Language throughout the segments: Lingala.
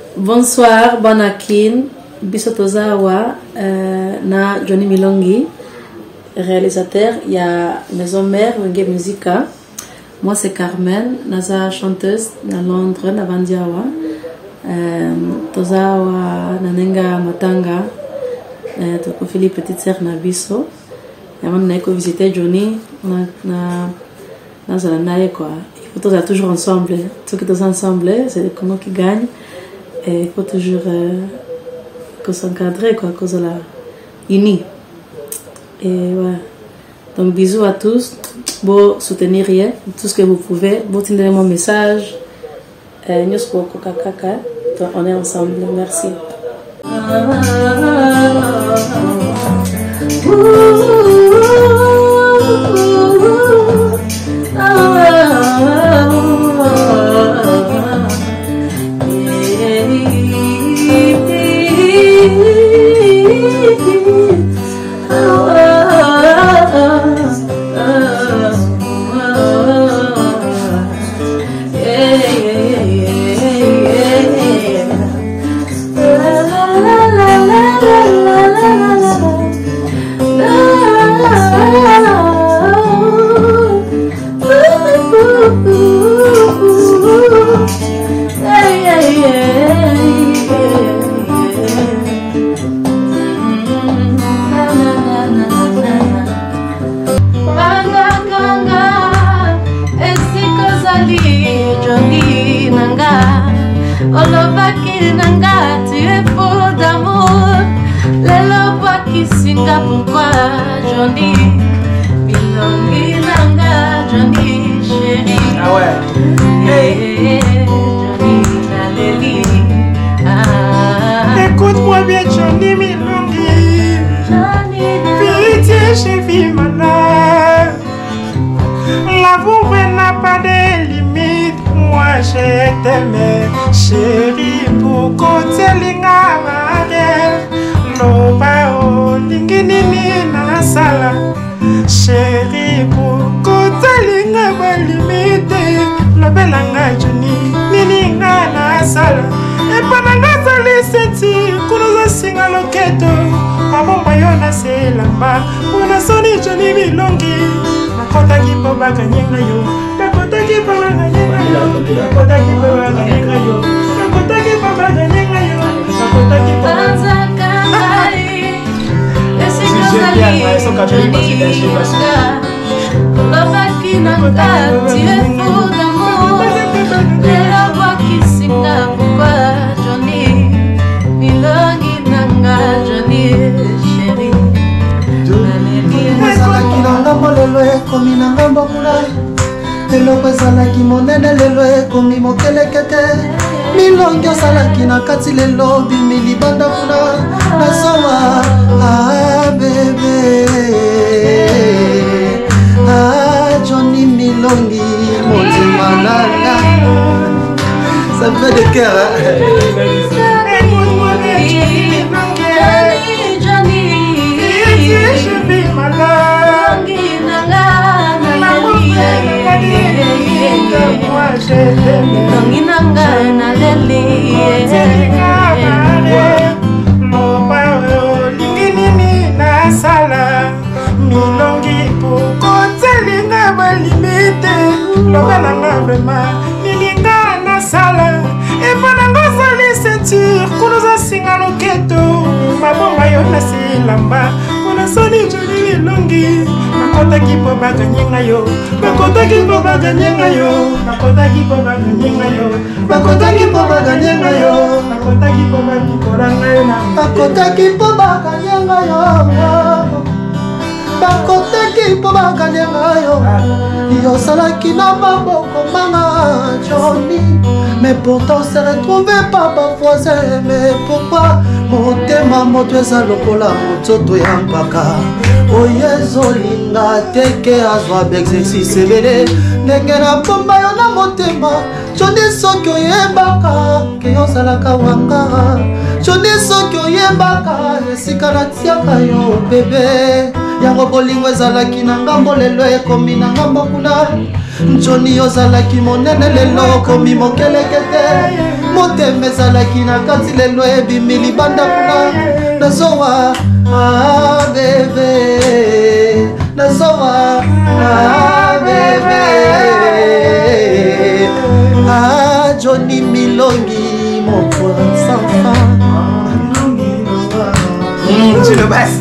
Bonsoir, Banakin, Bisotozawa, na Johnny Milongi, réalisateur, il y a Maison Mère, Wenge Musica. Moi c'est Carmen, naza chanteuse na Londres, na Vandiawa. Tozawa, Nanenga Matanga, Toko Philippe, petite sœur na Biso. Et on a visité Johnny, dans un quoi. Il faut toujours ensemble. Ceux qui sont ensemble, c'est comment qui gagne. Et il faut toujours s'encadrer, quoi, cause de la unis. Et ouais. Donc bisous à tous. Bon, soutenir rien, tout ce que vous pouvez. Bon, tenez mon message. On est ensemble. Merci. Pourquoi Johnny Milongi nanga Johnny chéri. Ah ouais. Hey. Johnny Naleli. Écoute-moi bien Johnny Milongi. Pitié chérie mana. L'amour n'a pas de limite. Moi je t'aime chérie pour côté l'ingare. Loba linginini na sala chérie pour côté linga ba limite lobelanga Johnny nininga na sala e pananga zali senti kunoza singa loketo mabomba yo na selamba una soni Johnny Milongi nakota kipo baganyenga yo nakota kipo baganyenga yo nakota kipo baganyenga yo nakota kipo baganyenga yo nakota kipo Milongi osalaki na kati lelo bimili banda kuna nasowa ah bébé ah Johnny Milongi motima nanga ça me fait de cœur Milongi nanga na leli linginini na sala Milongi pour côté linga ba limite lobelanga vraiment nilinga na sala e pananga zali sentir kunoza singa loketo mabomba yo na silamba kuna soni Johnny Milongi nakotaki po baganyenga yo nakotaki po baganyenga yo nakotaki po baganyenga yo nakotaki po baganyenga yo nakotaki po bakikolanga yo nakotaki po baganyenga yo bakotaki po baganyenga yo yosalaki na maboko manga Johnny mais pourtant on s'est retrouvé pas parfois mais pourquoi motema moto eza lokola mototo ya mpaka oyo ezolinga teke azwa baexercice ebele ndenge na pomba yo na motema Johnny soki oyebaka ke ozalaka wanga Johnny soki oyebaka esika natiaka yo bebe yango bolingo ezalaki na ngambo lelo ekomi na ngambo kuna Johnny ozalaki monene lelo komi mokelekete motema ezalaki na kati lelo ebimi libanda kuna nazowa bebe nazowa bebe Johnny Milongi mon prince enfant tu le baisses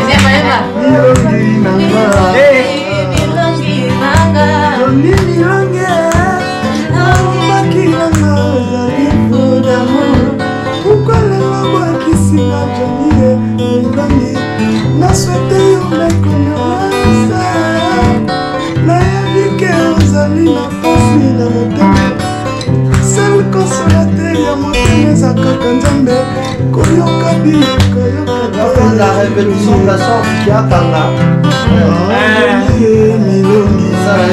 la répétition de la chance qui a Kanga. Milongi,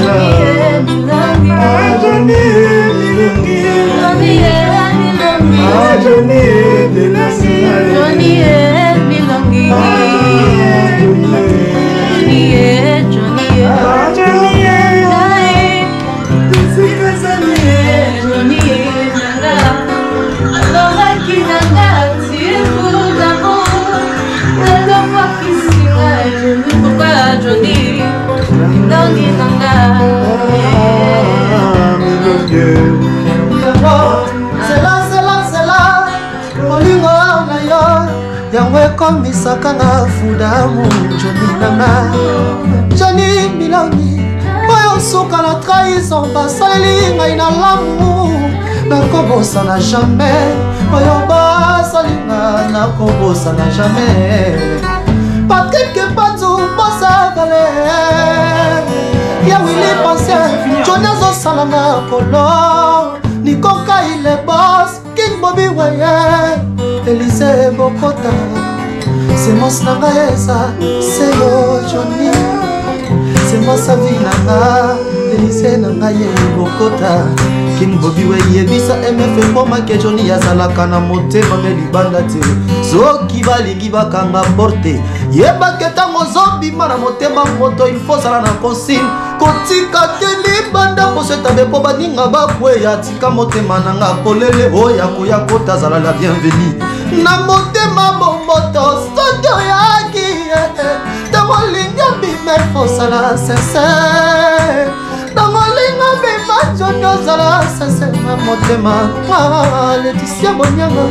comme Sakanga Fudamu Johnny Nana Johnny Milongi Oyo Soka la trahison Basali Ngaina l'amour Nakobosa na jamais Oyo Basali Nakobosa na jamais Patrick Patou Bosa Gale Ya Willy Pensé Johnny Zosalanga Polo Nikoka il est boss King Bobby Waye Elise Bokota c'est moi Snagaesa, c'est yo Johnny, c'est moi Savinanga, Elise Nangaye Bokota, King Bobby Weyebisa MF Poma ke Johnny Yazalaka na motema me libanda te, Zoki balingi bakanga porte, Yeba ketango zombi mana motema moto il faut sala na consigne, Kotika te libanda poseta be po baninga bakwe ya tika motema nanga polele oya koya kota zala la bienvenue. Na motema bomboto soto yaki Tamolinga bime fosala sincère Tamolinga bime jono zala sincère Na motema Laetitia Bonyanga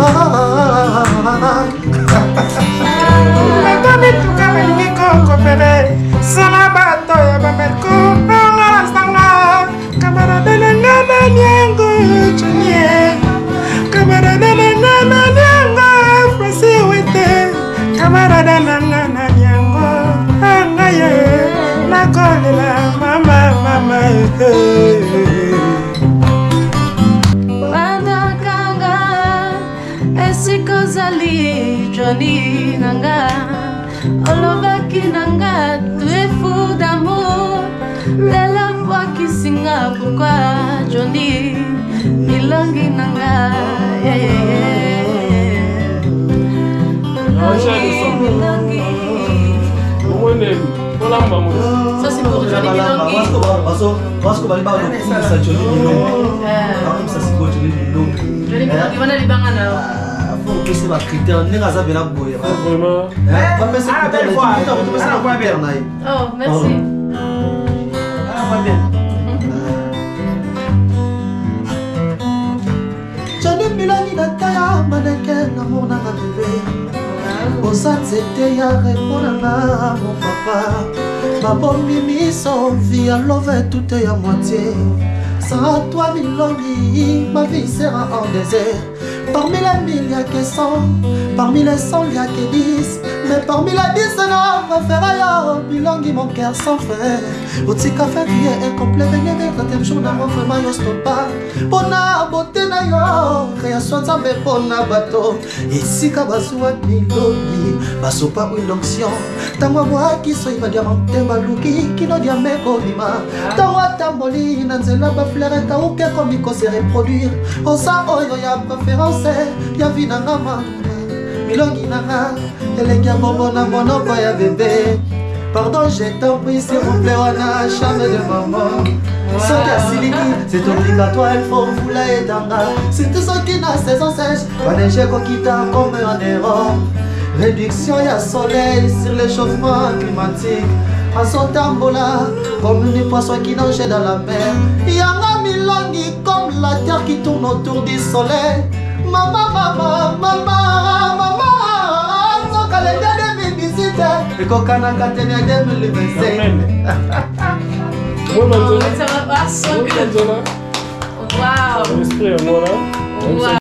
Natoni tuka maliko kopere Sana bato ya bamerko Nga sanga Kamarade lenga na nyango Chonye Kamarade lenga na nyango Frasi wete Kamarade lenga na nyango Angaye Nakolela mama Banakanga Esikozali Johnny Nanga Olobaki Nanga Tu es fou d'amour Lela Wakisinga Pourquoi Johnny Milongi Nanga Milongi Ça c'est pour Johnny Milongi Parce que ça Johnny Milongi Johnny Milongi wana libanga na faut que c'est ma critère n'est-ce pas bien boyer vraiment pas mais c'est critère Oh merci bien Johnny Milongi nataya mannequin l'amour n'a pas bébé Au sein c'était ya répondre mon papa ma bonne mimi sans vie à l'envers tout est à moitié sans toi Milongi ma vie sera en désert parmi les 1000 il y a que 100 parmi les 100 il y a que 10 mais parmi les 10 c'est non préféré Milongi mon cœur sans frère Boutique café tu es incomplet venez quand t'es jour d'amour vraiment yo stop pas Pona beauté na yo création zambe pona bateau ici kabasua Milongi basopa ou l'onction tango moi qui so va diamante baluki qui no diameko bima tango tamboli na nzela ba fleur ta ou que comme il se reproduire on sa oyo ya préférence ya vina ngama Milongi nanga elengi bongo na monoko ya bébé Pardon, je t'en prie, s'il vous plaît, on a un chambre de maman. Ce qui c'est obligatoire, il faut vous l'aider. C'est tout ce qui n'a saison sèche, on est chez Kokita comme un erreur. Réduction, il y a soleil sur l'échauffement climatique. En son tambola, comme une poisson qui nage dans la mer. Il y a un Milongi comme la terre qui tourne autour du soleil. Maman, maman, maman, maman. Son calendrier de mes visites. Et Kokana Katenia 2025. Wow. Wow.